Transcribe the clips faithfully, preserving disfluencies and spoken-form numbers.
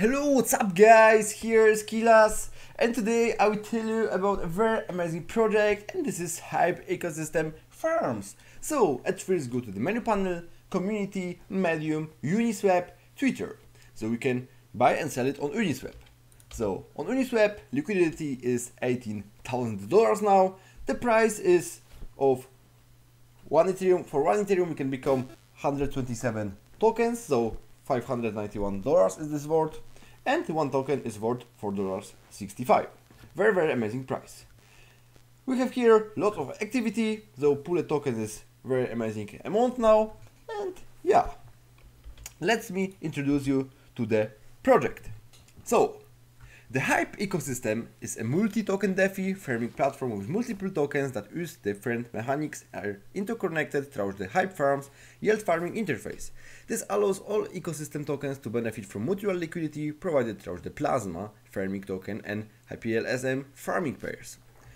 Hello, what's up guys, here's Kilas, and today I will tell you about a very amazing project, and this is Hype Ecosystem Farms. So at first go to the menu panel, community, medium, Uniswap, Twitter. So we can buy and sell it on Uniswap. So on Uniswap, liquidity is eighteen thousand dollars now. The price is of one Ethereum. For one Ethereum we can become one hundred twenty-seven tokens, so five hundred ninety-one dollars is this worth, and one token is worth four dollars and sixty-five cents. Very very amazing price. We have here lots of activity, so pooled tokens is very amazing amount now, and yeah, let me introduce you to the project. So the Hype ecosystem is a multi-token DeFi farming platform with multiple tokens that use different mechanics and are interconnected through the Hype Farms yield farming interface. This allows all ecosystem tokens to benefit from mutual liquidity provided through the Plasma farming token and HypeLSM farming pairs.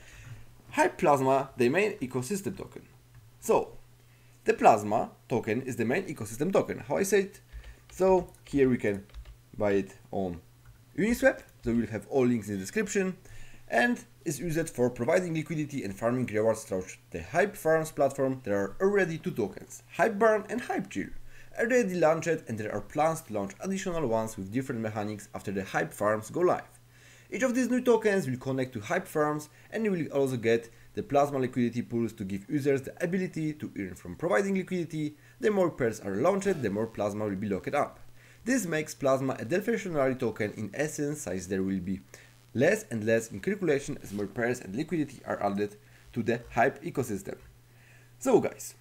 Hype Plasma, the main ecosystem token. So the Plasma token is the main ecosystem token. How I say it? So here we can buy it on Uniswap, so we'll have all links in the description, and is used for providing liquidity and farming rewards through the Hype Farms platform. There are already two tokens, Hype Burn and Hype Chill, already launched, and there are plans to launch additional ones with different mechanics after the Hype Farms go live. Each of these new tokens will connect to Hype Farms, and you will also get the Plasma liquidity pools to give users the ability to earn from providing liquidity. The more pairs are launched, the more Plasma will be locked up. This makes Plasma a deflationary token in essence, since there will be less and less in circulation as more pairs and liquidity are added to the Hype ecosystem. So guys,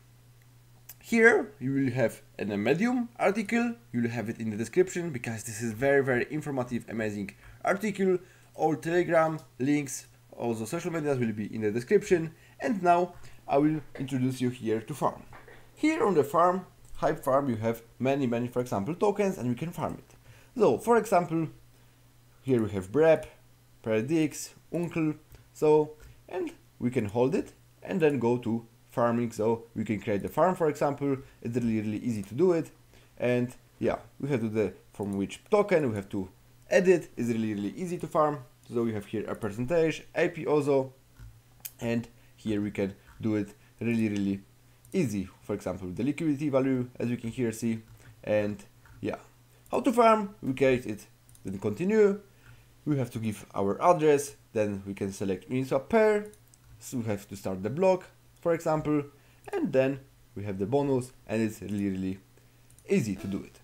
here you will have a Medium article, you will have it in the description because this is very very informative, amazing article. All Telegram links, also social medias will be in the description, and now I will introduce you here to farm. Here on the farm, Hype Farm, you have many many for example tokens, and we can farm it. So for example, here we have Brep, Predix, Uncle, so, and we can hold it and then go to farming. So we can create the farm, for example. It's really really easy to do it, and yeah, we have to do the from which token we have to edit. It's really really easy to farm. So we have here a percentage, A P also, and here we can do it really really easy. For example, the liquidity value, as you can here see, and yeah, how to farm. We create it, then continue. We have to give our address, then we can select Uniswap pair. So we have to start the block, for example, and then we have the bonus, and it's really really easy to do it.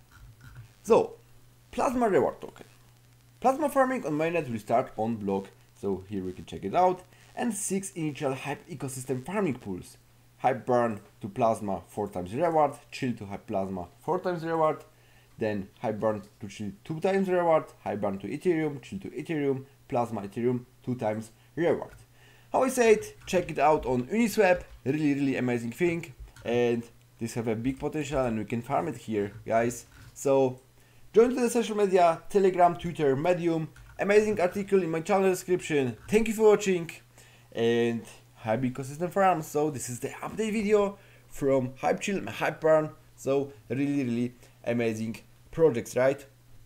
So Plasma reward token. Plasma farming on mainnet will start on block, so here we can check it out, and six initial Hype ecosystem farming pools. Hype Burn to Plasma four times reward, Chill to Hype Plasma four times reward, then Hype Burn to Chill two times reward, Hype Burn to Ethereum, Chill to Ethereum, Plasma Ethereum two times reward. How I say it, check it out on Uniswap, really really amazing thing, and this have a big potential and we can farm it here guys. So join to the social media, Telegram, Twitter, Medium, amazing article in my channel description. Thank you for watching, and Hype Ecosystem Farms. So this is the update video from Hype Chill and Hype Burn. So really really amazing projects, right?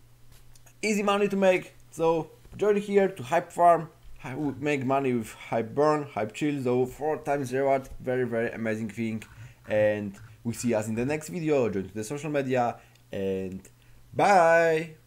Easy money to make. So join here to Hype Farm. I would make money with Hype Burn, Hype Chill. So four times reward. Very very amazing thing. And we see us in the next video. Join to the social media, and bye.